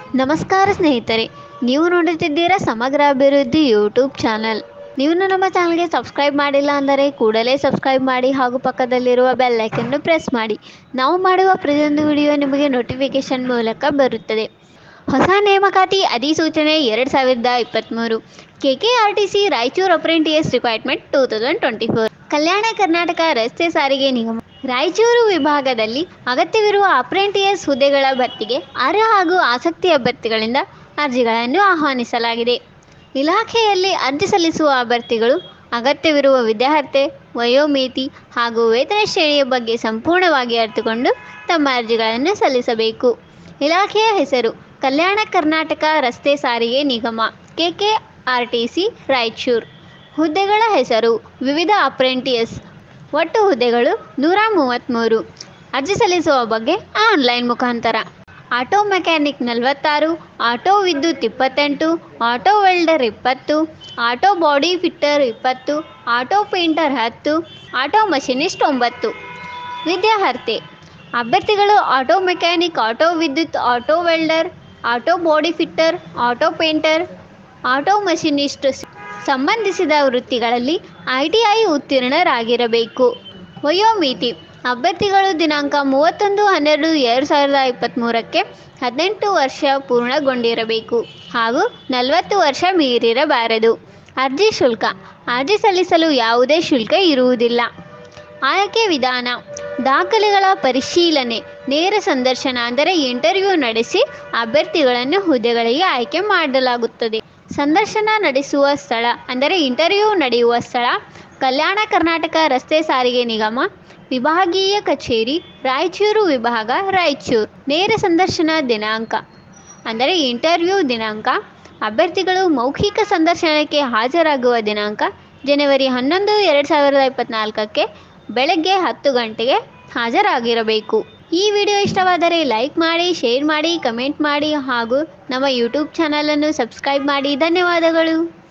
ನಮಸ್ಕಾರ ಸ್ನೇಹಿತರೆ, ನೀವು ನೋಡುತ್ತಿದ್ದೀರಾ ಸಮಗ್ರ ಅಭಿವೃದ್ಧಿ ಯೂಟ್ಯೂಬ್ ಚಾನಲ್. ನೀವು ನಮ್ಮ ಚಾನಲ್ಗೆ ಸಬ್ಸ್ಕ್ರೈಬ್ ಮಾಡಿಲ್ಲ ಅಂದರೆ ಕೂಡಲೇ ಸಬ್ಸ್ಕ್ರೈಬ್ ಮಾಡಿ ಹಾಗೂ ಪಕ್ಕದಲ್ಲಿರುವ ಬೆಲ್ ಐಕನ್ನು ಪ್ರೆಸ್ ಮಾಡಿ. ನಾವು ಮಾಡುವ ಪ್ರತಿಯೊಂದು ವಿಡಿಯೋ ನಿಮಗೆ ನೋಟಿಫಿಕೇಶನ್ ಮೂಲಕ ಬರುತ್ತದೆ. ಹೊಸ ನೇಮಕಾತಿ ಅಧಿಸೂಚನೆ 2023 KKRTC Raichur apprentice requirement 2024. Kalyana Karnataka ರಸ್ತೆ ಸಾರಿಗೆ ನಿಗಮ ರಾಯಚೂರು ವಿಭಾಗದಲ್ಲಿ ಅಗತ್ಯವಿರುವ ಅಪ್ರೆಂಟಿಸ್ ಹುದ್ದೆಗಳ ಭರ್ತಿಗೆ ಅರ್ಹ ಹಾಗೂ ಆಸಕ್ತಿ ಅಭ್ಯರ್ಥಿಗಳಿಂದ ಅರ್ಜಿಗಳನ್ನು ಆಹ್ವಾನಿಸಲಾಗಿದೆ. ಇಲಾಖೆಯಲ್ಲಿ ಅರ್ಜಿ ಸಲ್ಲಿಸುವ ಅಭ್ಯರ್ಥಿಗಳು ಅಗತ್ಯವಿರುವ ವಿದ್ಯಾರ್ಹತೆ, ವಯೋಮಿತಿ ಹಾಗೂ ವೇತನ ಶ್ರೇಣಿಯ ಬಗ್ಗೆ ಸಂಪೂರ್ಣವಾಗಿ ಅರಿತುಕೊಂಡು ತಮ್ಮ ಅರ್ಜಿಗಳನ್ನು ಸಲ್ಲಿಸಬೇಕು. ಇಲಾಖೆಯ ಹೆಸರು ಕಲ್ಯಾಣ ಕರ್ನಾಟಕ ರಸ್ತೆ ಸಾರಿಗೆ ನಿಗಮ KKRTC ರಾಯಚೂರು. ಹುದ್ದೆಗಳ ಹೆಸರು ವಿವಿಧ ಅಪ್ರೆಂಟಿಸ್. ಒಟ್ಟು ಹುದ್ದೆಗಳು 133. ಅರ್ಜಿ ಸಲ್ಲಿಸುವ ಬಗ್ಗೆ ಆನ್ಲೈನ್ ಮುಖಾಂತರ. ಆಟೋ ಮೆಕ್ಯಾನಿಕ್ 46, ಆಟೋ ವಿದ್ಯುತ್ 28, auto welder 20, auto body fitter 20, auto painter 10, auto machinist 9. ವಿದ್ಯಾರ್ಹತೆ ಅಭ್ಯರ್ಥಿಗಳು ಆಟೋ ಮೆಕ್ಯಾನಿಕ್, ಆಟೋ ವಿದ್ಯುತ್, auto welder, auto body fitter, auto painter, auto machinist ಸಂಬಂಧಿಸಿದ ವೃತ್ತಿಗಳಲ್ಲಿ ITI ಉತ್ತೀರ್ಣರಾಗಿರಬೇಕು. ವಯೋಮಿತಿ ಅಭ್ಯರ್ಥಿಗಳು ದಿನಾಂಕ 31/12/2023ಕ್ಕೆ 18 ವರ್ಷ ಪೂರ್ಣಗೊಂಡಿರಬೇಕು ಹಾಗೂ 40 ವರ್ಷ ಮೀರಿರಬಾರದು. ಅರ್ಜಿ ಶುಲ್ಕ ಅರ್ಜಿ ಸಲ್ಲಿಸಲು ಯಾವುದೇ ಶುಲ್ಕ ಇರುವುದಿಲ್ಲ. ಆಯ್ಕೆ ವಿಧಾನ ದಾಖಲೆಗಳ ಪರಿಶೀಲನೆ, ನೇರ ಸಂದರ್ಶನ ಅಂದರೆ ಇಂಟರ್ವ್ಯೂ ನಡೆಸಿ ಅಭ್ಯರ್ಥಿಗಳನ್ನು ಹುದ್ದೆಗಳಿಗೆ ಆಯ್ಕೆ ಮಾಡಲಾಗುತ್ತದೆ. ಸಂದರ್ಶನ ನಡೆಸುವ ಸ್ಥಳ ಅಂದರೆ ಇಂಟರ್ವ್ಯೂ ನಡೆಯುವ ಸ್ಥಳ ಕಲ್ಯಾಣ ಕರ್ನಾಟಕ ರಸ್ತೆ ಸಾರಿಗೆ ನಿಗಮ, ವಿಭಾಗೀಯ ಕಚೇರಿ, ರಾಯಚೂರು ವಿಭಾಗ, ರಾಯಚೂರು. ನೇರ ಸಂದರ್ಶನ ದಿನಾಂಕ ಅಂದರೆ ಇಂಟರ್ವ್ಯೂ ದಿನಾಂಕ ಅಭ್ಯರ್ಥಿಗಳು ಮೌಖಿಕ ಸಂದರ್ಶನಕ್ಕೆ ಹಾಜರಾಗುವ ದಿನಾಂಕ ಜನವರಿ 11, 2024ಕ್ಕೆ ಬೆಳಗ್ಗೆ 10 ಗಂಟೆಗೆ ಹಾಜರಾಗಿರಬೇಕು. ಈ ವಿಡಿಯೋ ಇಷ್ಟವಾದರೆ ಲೈಕ್ ಮಾಡಿ, ಶೇರ್ ಮಾಡಿ, ಕಮೆಂಟ್ ಮಾಡಿ ಹಾಗೂ ನಮ್ಮ ಯೂಟ್ಯೂಬ್ ಚಾನಲನ್ನು ಸಬ್ಸ್ಕ್ರೈಬ್ ಮಾಡಿ. ಧನ್ಯವಾದಗಳು.